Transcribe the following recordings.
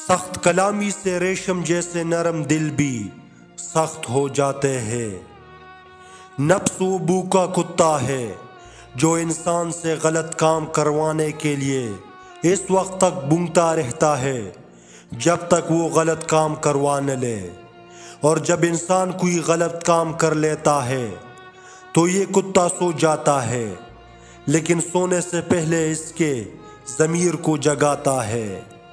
سخت کلامی سے ریشم جیسے نرم دل بھی سخت ہو جاتے ہیں۔ نفس وہ بھوکا کتا ہے جو انسان سے غلط کام کروانے کے لیے اس وقت تک بونگتا رہتا ہے جب تک وہ غلط کام کروا نہ لے، اور جب انسان کوئی غلط کام کر لیتا ہے تو یہ کتا سو جاتا ہے، لیکن سونے سے پہلے اس کے ضمیر کو جگاتا ہے۔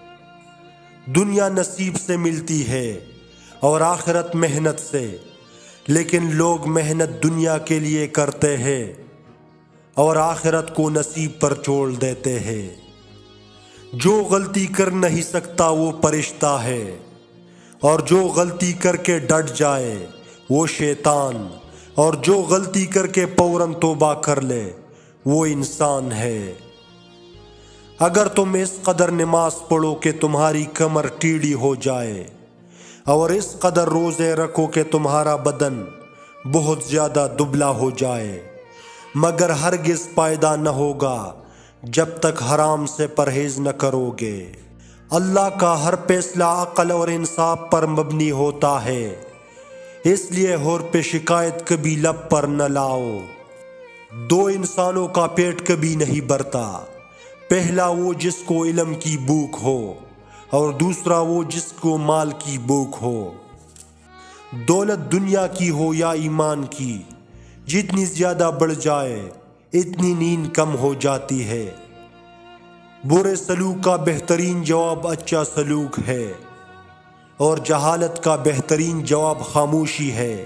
دنیا نصیب سے ملتی ہے اور آخرت محنت سے، لیکن لوگ محنت دنیا کے لیے کرتے ہیں اور آخرت کو نصیب پر چھوڑ دیتے ہیں۔ جو غلطی کر نہیں سکتا وہ فرشتہ ہے، اور جو غلطی کر کے ڈٹ جائے وہ شیطان، اور جو غلطی کر کے فوراً توبہ کر لے وہ انسان ہے۔ اگر تم اس قدر نماز پڑھو کہ تمہاری کمر ٹیڑھی ہو جائے، اور اس قدر روزے رکھو کہ تمہارا بدن بہت زیادہ دبلا ہو جائے، مگر ہرگز فائدہ نہ ہوگا جب تک حرام سے پرہیز نہ کرو گے۔ اللہ کا ہر فیصلہ عقل اور انصاف پر مبنی ہوتا ہے، اس لیے اور پہ شکایت کبھی لب پر نہ لاؤ۔ دو انسانوں کا پیٹ کبھی نہیں بھرتا، پہلا وہ جس کو علم کی بھوک ہو، اور دوسرا وہ جس کو مال کی بھوک ہو۔ دولت دنیا کی ہو یا ایمان کی، جتنی زیادہ بڑھ جائے اتنی نیند کم ہو جاتی ہے۔ برے سلوک کا بہترین جواب اچھا سلوک ہے، اور جہالت کا بہترین جواب خاموشی ہے۔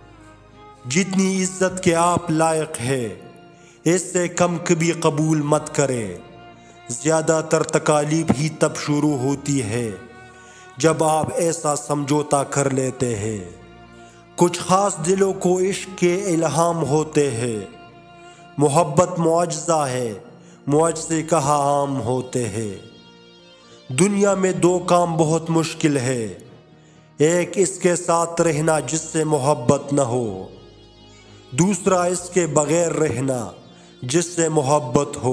جتنی عزت کے آپ لائق ہے اس سے کم کبھی قبول مت کرے۔ زیادہ تر تکالیف ہی تب شروع ہوتی ہے جب آپ ایسا سمجھوتا کر لیتے ہیں۔ کچھ خاص دلوں کو عشق کے الہام ہوتے ہیں، محبت معجزہ ہے، معجزے کہاں عام ہوتے ہیں۔ دنیا میں دو کام بہت مشکل ہے، ایک اس کے ساتھ رہنا جس سے محبت نہ ہو، دوسرا اس کے بغیر رہنا جس سے محبت ہو۔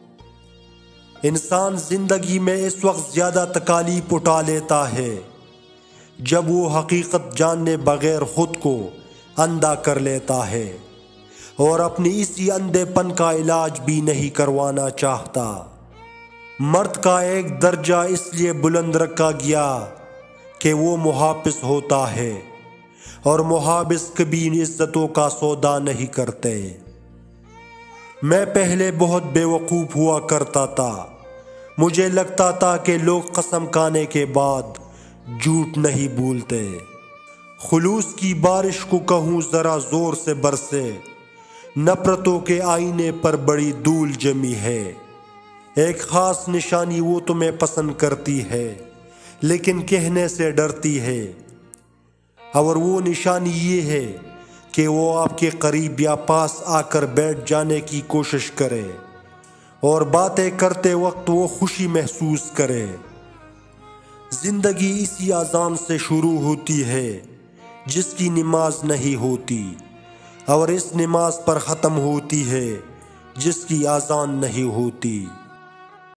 انسان زندگی میں اس وقت زیادہ تکالیف اٹھا لیتا ہے جب وہ حقیقت جاننے بغیر خود کو اندھا کر لیتا ہے، اور اپنی اسی اندھے پن کا علاج بھی نہیں کروانا چاہتا۔ مرد کا ایک درجہ اس لیے بلند رکھا گیا کہ وہ محافظ ہوتا ہے، اور محافظ کبھی عزتوں کا سودا نہیں کرتے۔ میں پہلے بہت بے وقوف ہوا کرتا تھا، مجھے لگتا تھا کہ لوگ قسم کھانے کے بعد جھوٹ نہیں بولتے۔ خلوص کی بارش کو کہوں ذرا زور سے برسے، نفرتوں کے آئینے پر بڑی دھول جمی ہے۔ ایک خاص نشانی وہ تمہیں پسند کرتی ہے لیکن کہنے سے ڈرتی ہے، اور وہ نشانی یہ ہے کہ وہ آپ کے قریب یا پاس آ کر بیٹھ جانے کی کوشش کرے، اور باتیں کرتے وقت وہ خوشی محسوس کرے۔ زندگی اسی اذان سے شروع ہوتی ہے جس کی نماز نہیں ہوتی، اور اس نماز پر ختم ہوتی ہے جس کی اذان نہیں ہوتی۔